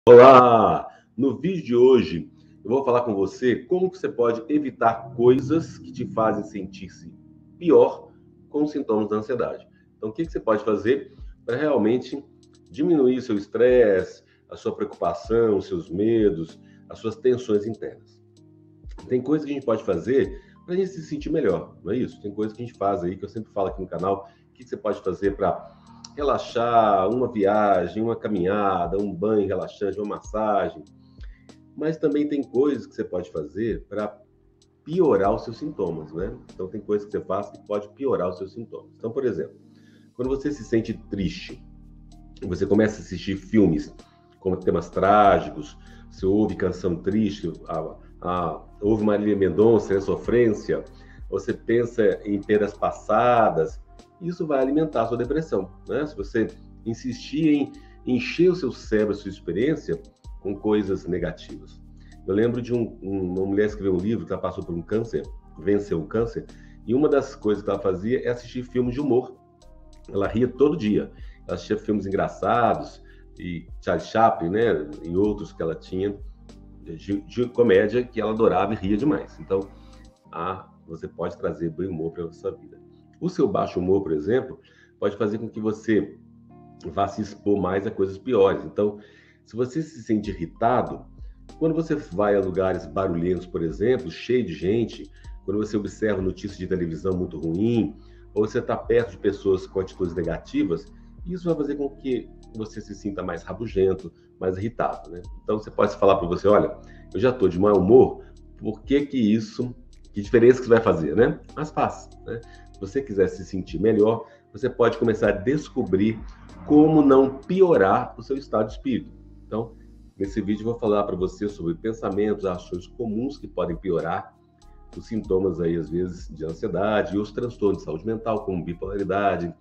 Olá! No vídeo de hoje eu vou falar com você como que você pode evitar coisas que te fazem sentir-se pior com os sintomas da ansiedade. Então, o que você pode fazer para realmente diminuir o seu estresse, a sua preocupação, os seus medos, as suas tensões internas? Tem coisas que a gente pode fazer para a gente se sentir melhor, não é isso? Tem coisas que a gente faz aí, que eu sempre falo aqui no canal, o que você pode fazer para relaxar, uma viagem, uma caminhada, um banho relaxante, uma massagem. Mas também tem coisas que você pode fazer para piorar os seus sintomas, né? Então tem coisas que você faz que pode piorar os seus sintomas. Então, por exemplo, quando você se sente triste, você começa a assistir filmes com temas trágicos, você ouve canção triste, ouve Marília Mendonça, Sofrência, você pensa em peras passadas, isso vai alimentar a sua depressão, né? Se você insistir em encher o seu cérebro, a sua experiência, com coisas negativas. Eu lembro de uma mulher que escreveu um livro que ela passou por um câncer, venceu o câncer, e uma das coisas que ela fazia é assistir filmes de humor. Ela ria todo dia. Ela assistia filmes engraçados, e Charlie Chaplin, né, e outros que ela tinha, de comédia, que ela adorava e ria demais. Então, você pode trazer bom humor para a sua vida. O seu baixo humor, por exemplo, pode fazer com que você vá se expor mais a coisas piores. Então, se você se sente irritado, quando você vai a lugares barulhentos, por exemplo, cheio de gente, quando você observa notícias de televisão muito ruim, ou você está perto de pessoas com atitudes negativas, isso vai fazer com que você se sinta mais rabugento, mais irritado, né? Então, você pode falar para você, olha, eu já estou de mau humor, que diferença que isso vai fazer, né? Mas faz, né? Se você quiser se sentir melhor, você pode começar a descobrir como não piorar o seu estado de espírito. Então, nesse vídeo eu vou falar para você sobre pensamentos, ações comuns que podem piorar os sintomas aí, às vezes, de ansiedade e os transtornos de saúde mental, como bipolaridade,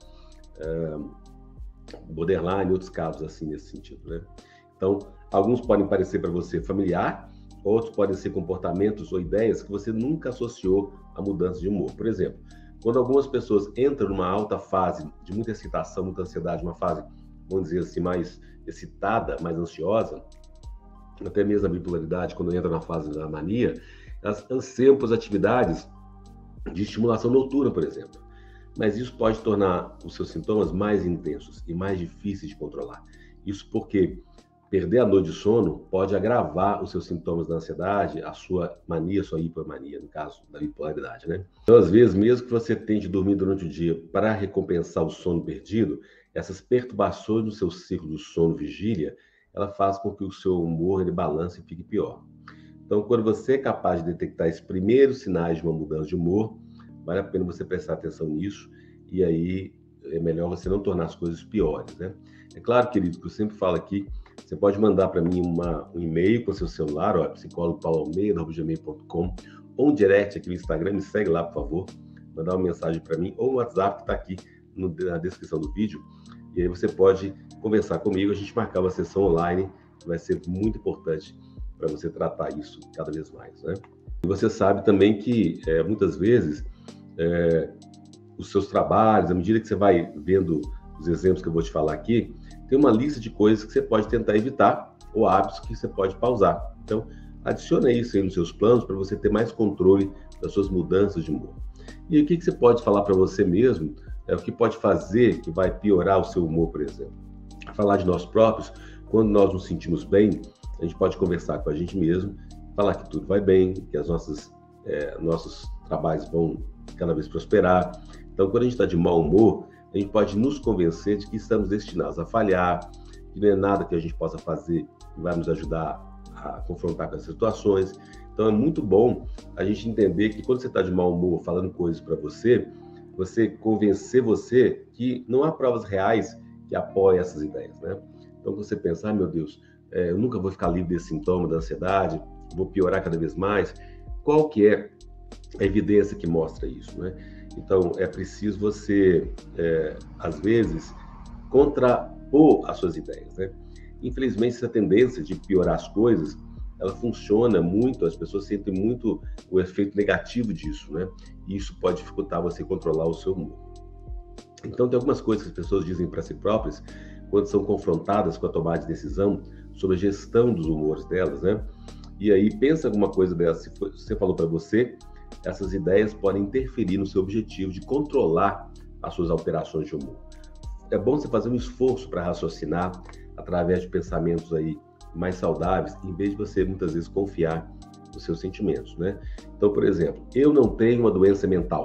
borderline e outros casos assim nesse sentido, né? Então, alguns podem parecer para você familiar, outros podem ser comportamentos ou ideias que você nunca associou a mudança de humor. Por exemplo, quando algumas pessoas entram numa alta fase de muita excitação, muita ansiedade, uma fase, vamos dizer assim, mais excitada, mais ansiosa, até mesmo a bipolaridade, quando entra na fase da mania, elas anseiam por atividades de estimulação noturna, por exemplo. Mas isso pode tornar os seus sintomas mais intensos e mais difíceis de controlar. Isso porque perder a noite de sono pode agravar os seus sintomas da ansiedade, a sua mania, a sua hipomania, no caso da bipolaridade, né? Então, às vezes, mesmo que você tente dormir durante o dia para recompensar o sono perdido, essas perturbações no seu ciclo do sono-vigília, ela faz com que o seu humor ele balance e fique pior. Então, quando você é capaz de detectar esses primeiros sinais de uma mudança de humor, vale a pena você prestar atenção nisso, e aí é melhor você não tornar as coisas piores, né? É claro, querido, que eu sempre falo aqui, você pode mandar para mim um e-mail com seu celular, psicólogopauloalmeida@gmail.com, ou um direct aqui no Instagram, me segue lá, por favor, mandar uma mensagem para mim, ou o WhatsApp que está aqui na descrição do vídeo, e aí você pode conversar comigo, a gente marcar uma sessão online, que vai ser muito importante para você tratar isso cada vez mais, né? E você sabe também que, muitas vezes, os seus trabalhos, à medida que você vai vendo os exemplos que eu vou te falar aqui, tem uma lista de coisas que você pode tentar evitar ou hábitos que você pode pausar. Então, adicione isso aí nos seus planos para você ter mais controle das suas mudanças de humor. E o que você pode falar para você mesmo, o que pode fazer que vai piorar o seu humor, por exemplo. Falar de nós próprios, quando nós nos sentimos bem, a gente pode conversar com a gente mesmo, falar que tudo vai bem, que nossos trabalhos vão cada vez prosperar. Então, quando a gente está de mau humor, a gente pode nos convencer de que estamos destinados a falhar, que não é nada que a gente possa fazer que vai nos ajudar a confrontar com as situações. Então, é muito bom a gente entender que quando você está de mau humor, falando coisas para você convencer você que não há provas reais que apoiem essas ideias, né? Então, você pensa, meu Deus, eu nunca vou ficar livre desse sintoma da ansiedade, vou piorar cada vez mais. Qual que é a evidência que mostra isso, né? Então, é preciso você, às vezes, contrapor as suas ideias, né? Infelizmente, essa tendência de piorar as coisas, ela funciona muito, as pessoas sentem muito o efeito negativo disso, né? E isso pode dificultar você controlar o seu humor. Então, tem algumas coisas que as pessoas dizem para si próprias, quando são confrontadas com a tomada de decisão sobre a gestão dos humores delas, né? E aí, pensa alguma coisa dessa, se você falou para você, essas ideias podem interferir no seu objetivo de controlar as suas alterações de humor. É bom você fazer um esforço para raciocinar através de pensamentos aí mais saudáveis, em vez de você muitas vezes confiar nos seus sentimentos, né? Então, por exemplo, eu não tenho uma doença mental,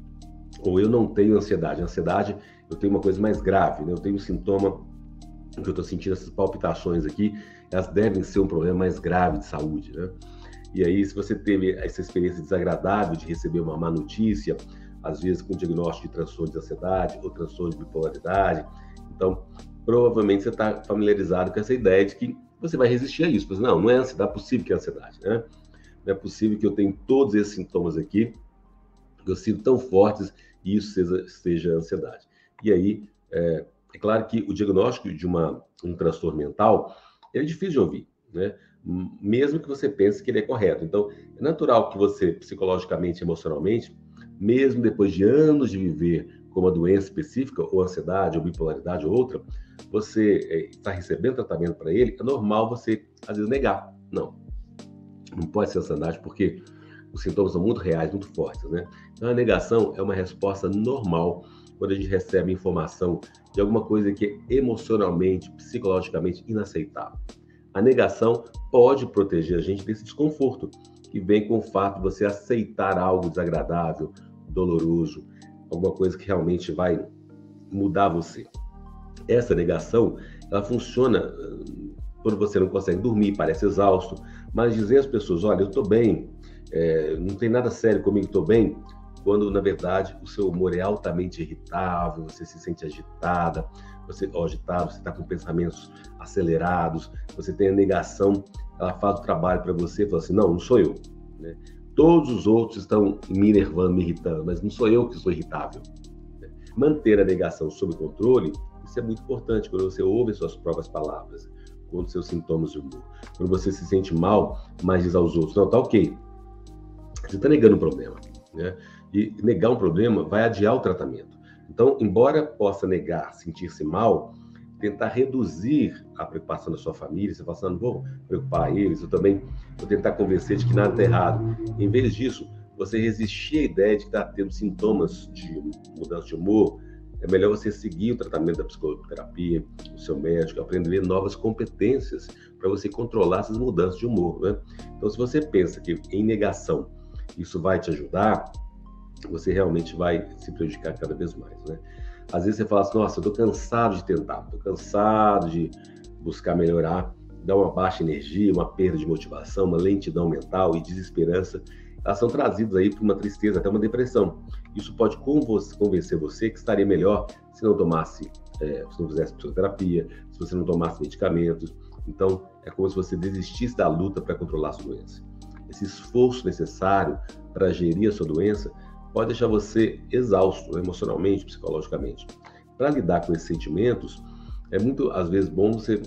ou eu não tenho ansiedade. Ansiedade, eu tenho uma coisa mais grave, né? Eu tenho um sintoma que eu estou sentindo essas palpitações aqui, elas devem ser um problema mais grave de saúde, né? E aí, se você teve essa experiência desagradável de receber uma má notícia, às vezes com diagnóstico de transtorno de ansiedade ou transtorno de bipolaridade, então, provavelmente você está familiarizado com essa ideia de que você vai resistir a isso. Mas não é ansiedade, é possível que é ansiedade, né? Não é possível que eu tenha todos esses sintomas aqui, que eu sinto tão fortes, e isso seja ansiedade. E aí, é claro que o diagnóstico de um transtorno mental é difícil de ouvir, né? Mesmo que você pense que ele é correto. Então, é natural que você, psicologicamente, emocionalmente, mesmo depois de anos de viver com uma doença específica, ou ansiedade, ou bipolaridade, ou outra, você está recebendo tratamento para ele, é normal você, às vezes, negar. Não pode ser ansiedade, porque os sintomas são muito reais, muito fortes, né? Então, a negação é uma resposta normal quando a gente recebe informação de alguma coisa que é emocionalmente, psicologicamente inaceitável. A negação pode proteger a gente desse desconforto que vem com o fato de você aceitar algo desagradável, doloroso, alguma coisa que realmente vai mudar você. Essa negação, ela funciona quando você não consegue dormir, parece exausto, mas dizer às pessoas, olha, eu estou bem, não tem nada sério comigo, estou bem, quando, na verdade, o seu humor é altamente irritável, você se sente agitada, você está com pensamentos acelerados, você tem a negação, ela faz o trabalho para você, fala assim, não sou eu, né? Todos os outros estão me enervando, me irritando, mas não sou eu que sou irritável. Manter a negação sob controle, isso é muito importante, quando você ouve as suas próprias palavras, quando seus sintomas de humor, quando você se sente mal, mas diz aos outros, não, tá ok, você está negando um problema, né? E negar um problema vai adiar o tratamento. Então, embora possa negar, sentir-se mal, tentar reduzir a preocupação da sua família, você fala assim, não vou preocupar eles, eu também vou tentar convencer de que nada está errado. Em vez disso, você resistir à ideia de que está tendo sintomas de mudança de humor, é melhor você seguir o tratamento da psicoterapia, o seu médico, aprender novas competências para você controlar essas mudanças de humor, né? Então, se você pensa que em negação isso vai te ajudar, você realmente vai se prejudicar cada vez mais, né? Às vezes você fala assim, nossa, eu tô cansado de tentar, tô cansado de buscar melhorar, dá uma baixa energia, uma perda de motivação, uma lentidão mental e desesperança, elas são trazidas aí por uma tristeza, até uma depressão. Isso pode convencer você que estaria melhor se não tomasse, se não fizesse psicoterapia, se você não tomasse medicamentos. Então, é como se você desistisse da luta para controlar a sua doença. Esse esforço necessário para gerir a sua doença pode deixar você exausto, né, emocionalmente, psicologicamente. Para lidar com esses sentimentos, é muito, às vezes, bom você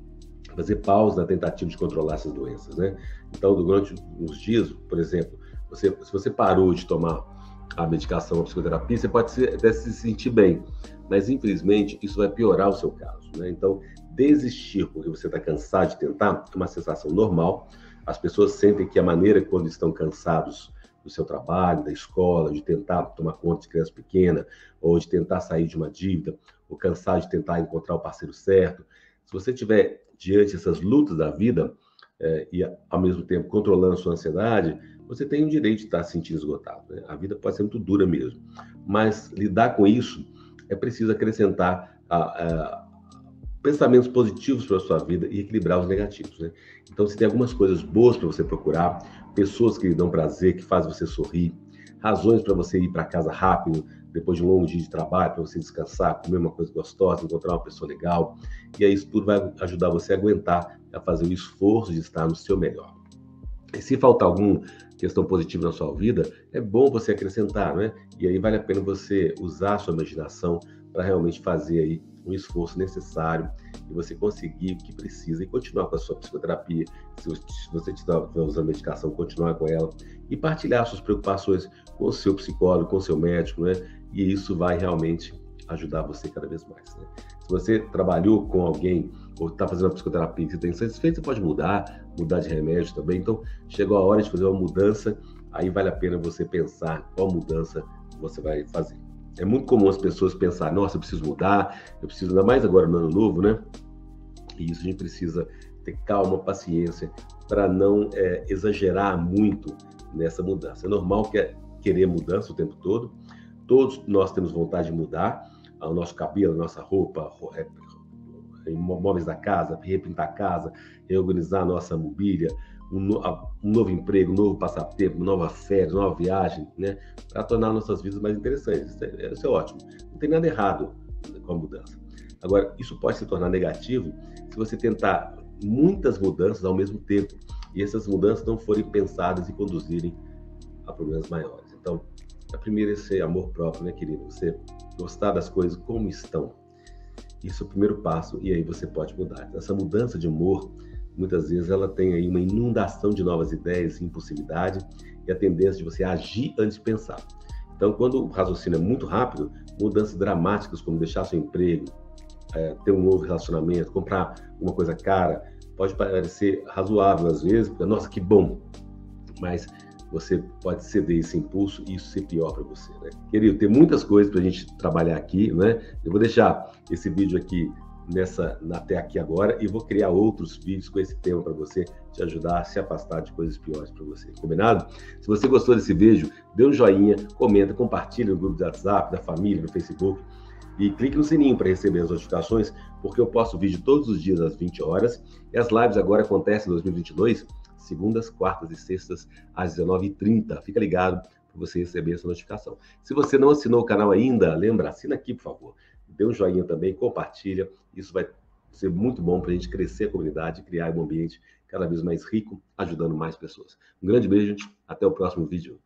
fazer pausa na tentativa de controlar essas doenças, né? Então, durante uns dias, por exemplo, se você parou de tomar a medicação, a psicoterapia, você pode até se sentir bem, mas, infelizmente, isso vai piorar o seu caso, né? Então, desistir porque você está cansado de tentar é uma sensação normal. As pessoas sentem que a maneira quando estão cansados do seu trabalho, da escola, de tentar tomar conta de criança pequena, ou de tentar sair de uma dívida, ou cansado de tentar encontrar o parceiro certo. Se você estiver diante dessas lutas da vida, e ao mesmo tempo controlando a sua ansiedade, você tem o direito de estar se sentindo esgotado, né? A vida pode ser muito dura mesmo, mas lidar com isso é preciso acrescentar pensamentos positivos para a sua vida e equilibrar os negativos, né? Então, se tem algumas coisas boas para você procurar, pessoas que lhe dão prazer, que fazem você sorrir, razões para você ir para casa rápido, depois de um longo dia de trabalho, para você descansar, comer uma coisa gostosa, encontrar uma pessoa legal, e aí isso tudo vai ajudar você a aguentar, a fazer o esforço de estar no seu melhor. E se faltar alguma questão positiva na sua vida, é bom você acrescentar, né? E aí vale a pena você usar a sua imaginação para realmente fazer aí um esforço necessário e você conseguir o que precisa e continuar com a sua psicoterapia. Se você estiver usando medicação, continuar com ela e partilhar suas preocupações com o seu psicólogo, com o seu médico, né? E isso vai realmente ajudar você cada vez mais, né? Se você trabalhou com alguém ou está fazendo uma psicoterapia que você tem satisfeito, você pode mudar de remédio também. Então, chegou a hora de fazer uma mudança, aí vale a pena você pensar qual mudança você vai fazer. É muito comum as pessoas pensar, nossa, eu preciso mudar, eu preciso, ainda mais agora no ano novo, né? E isso a gente precisa ter calma, paciência, para não exagerar muito nessa mudança. É normal querer mudança o tempo todo. Todos nós temos vontade de mudar o nosso cabelo, a nossa roupa, móveis da casa, repintar a casa, reorganizar a nossa mobília, um novo emprego, um novo passatempo, nova férias, nova viagem, né? Para tornar nossas vidas mais interessantes. Isso é ótimo. Não tem nada errado com a mudança. Agora, isso pode se tornar negativo se você tentar muitas mudanças ao mesmo tempo e essas mudanças não forem pensadas e conduzirem a problemas maiores. Então, a primeira é esse amor próprio, né, querido? Você gostar das coisas como estão. Isso é o primeiro passo e aí você pode mudar. Essa mudança de humor, muitas vezes, ela tem aí uma inundação de novas ideias, impulsividade e a tendência de você agir antes de pensar. Então, quando o raciocínio é muito rápido, mudanças dramáticas como deixar seu emprego, ter um novo relacionamento, comprar uma coisa cara, pode parecer razoável às vezes, porque, nossa, que bom, mas você pode ceder esse impulso e isso ser pior para você, né? Querido, tem muitas coisas para a gente trabalhar aqui, né? Eu vou deixar esse vídeo aqui até aqui agora e vou criar outros vídeos com esse tema para você te ajudar a se afastar de coisas piores para você, combinado? Se você gostou desse vídeo, dê um joinha, comenta, compartilha no grupo de WhatsApp, da família, no Facebook e clique no sininho para receber as notificações, porque eu posto vídeo todos os dias às 20 horas e as lives agora acontecem em 2022, segundas, quartas e sextas às 19h30. Fica ligado para você receber essa notificação. Se você não assinou o canal ainda, lembra, assina aqui, por favor. Dê um joinha também, compartilha. Isso vai ser muito bom para a gente crescer a comunidade, criar um ambiente cada vez mais rico, ajudando mais pessoas. Um grande beijo, até o próximo vídeo.